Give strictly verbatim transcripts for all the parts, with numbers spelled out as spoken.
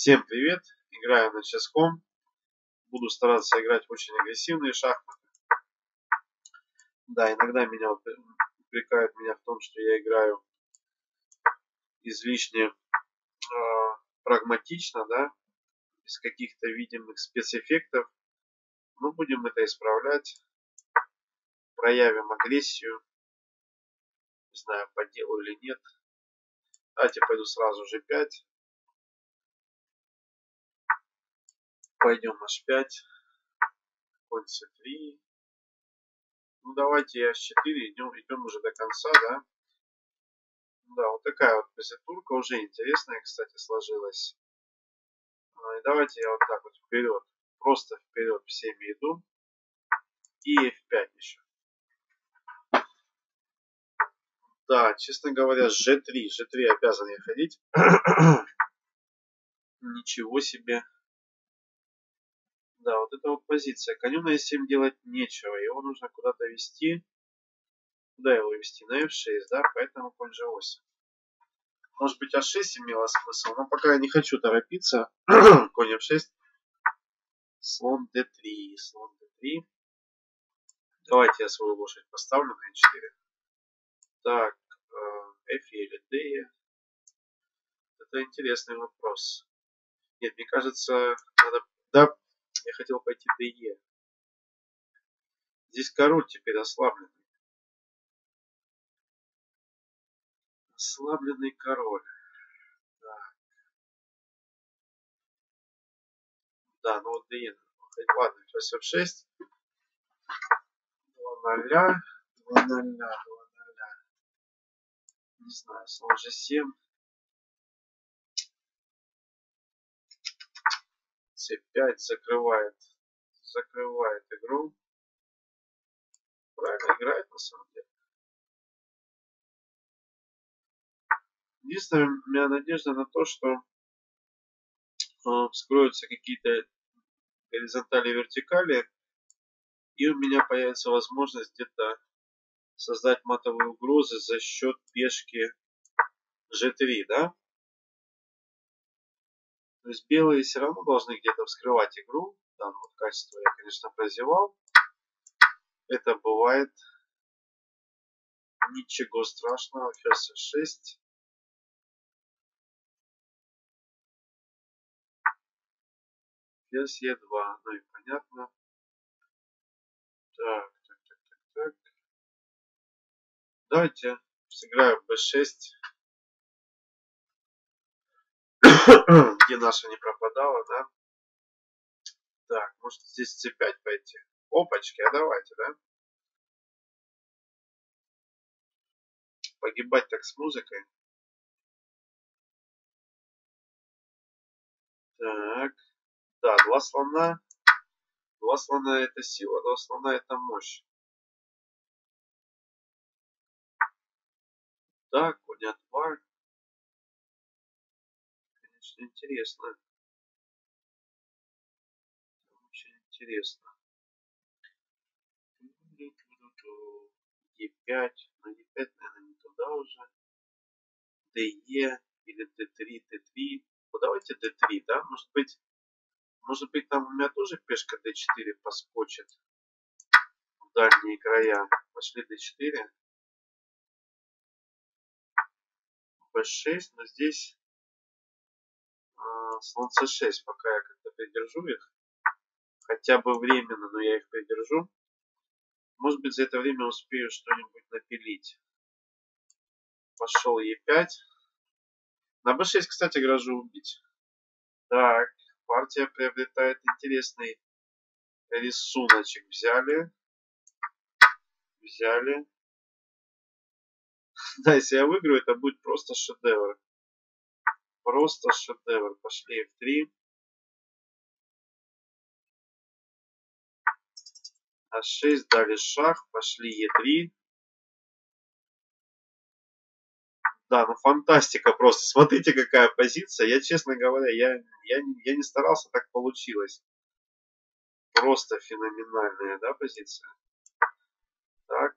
Всем привет! Играю на ческом. Буду стараться играть в очень агрессивные шахматы. Да, иногда меня упрекают меня в том, что я играю излишне э, прагматично, да, без каких-то видимых спецэффектов. Но будем это исправлять. Проявим агрессию. Не знаю, по делу или нет. Давайте пойду сразу же пять. Пойдем на эйч пять. Конь си три. Ну давайте эйч четыре. Идем, идем уже до конца, да. Да, вот такая вот позитурка уже интересная, кстати, сложилась. И давайте я вот так вот вперед, просто вперед всеми иду. И эф пять еще. Да, честно говоря, жэ три. жэ три обязан я ходить. Ничего себе. Да, вот это вот позиция. Коню на эс семь делать нечего. Его нужно куда-то вести. Куда его вести? На эф шесть, да? Поэтому конь жэ восемь. Может быть, а шесть имело смысл, но пока я не хочу торопиться. Конь эф шесть. Слон дэ три. Слон дэ три. Давайте я свою лошадь поставлю на эйч четыре. Так, эф или дэ. Это интересный вопрос. Нет, мне кажется, надо... Да, я хотел пойти дэ. Здесь король теперь ослабленный. Ослабленный король. Да, да, ну вот дэ. Ладно, сейчас эф шесть. два ноль. два ноль. два ноль. Не знаю, слон жэ семь. цэ пять закрывает. Закрывает игру. Правильно играет на самом деле. Единственная у меня надежда на то, что э, вскроются какие-то горизонтали и вертикали, и у меня появится возможность где-то создать матовые угрозы за счет пешки жэ три, да? То есть белые все равно должны где-то вскрывать игру. Да, ну вот качество я, конечно, прозевал. Это бывает. Ничего страшного. Ферзь эф шесть. Ферзь е два. Ну и понятно. Так, так, так, так, так. Давайте сыграю бэ шесть. Где наша не пропадала, да? Так, может здесь цэ пять пойти? Опачки, а давайте, да? Погибать так с музыкой. Так. Да, два слона. Два слона это сила, два слона это мощь. Так, конь а два. Конечно, интересно. Очень интересно. е пять. На е пять, наверное, не туда уже. дэ или дэ три, дэ три. Ну, давайте дэ три, да? Может быть, может быть, там у меня тоже пешка дэ четыре поскочит в дальние края. Пошли дэ четыре. бэ шесть, но здесь а, слон цэ шесть. Пока я как-то придержу их. Хотя бы временно, но я их придержу. Может быть, за это время успею что-нибудь напилить. Пошел е пять. На бэ шесть, кстати, грожу убить. Так, партия приобретает интересный рисуночек. Взяли. Взяли. Да, если я выиграю, это будет просто шедевр. Просто шедевр. Пошли эф три. а шесть, дали шах. Пошли е три. Да, ну фантастика просто. Смотрите, какая позиция. Я, честно говоря, я, я, я не старался, так получилось. Просто феноменальная, да, позиция. Так.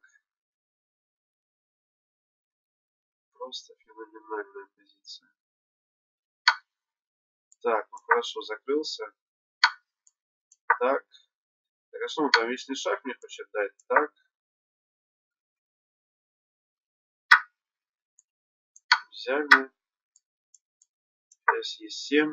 Просто феноменальная позиция. Так, ну хорошо, закрылся. Так. Так, а что он там лишний шаг мне хочет дать? Так. Взяли. Сейчас есть семь.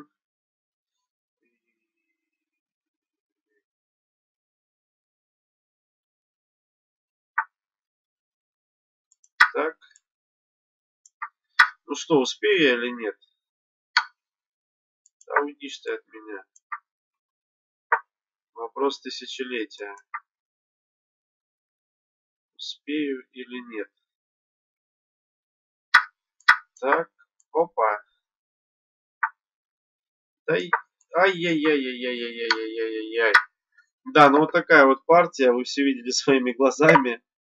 Так. Ну что, успею я или нет? Да уйдишь ты от меня. Вопрос тысячелетия. Успею или нет? Так. Опа. Да и... Ай-яй-яй-яй-яй-яй-яй-яй-яй-яй. Да, ну вот такая вот партия. Вы все видели своими глазами.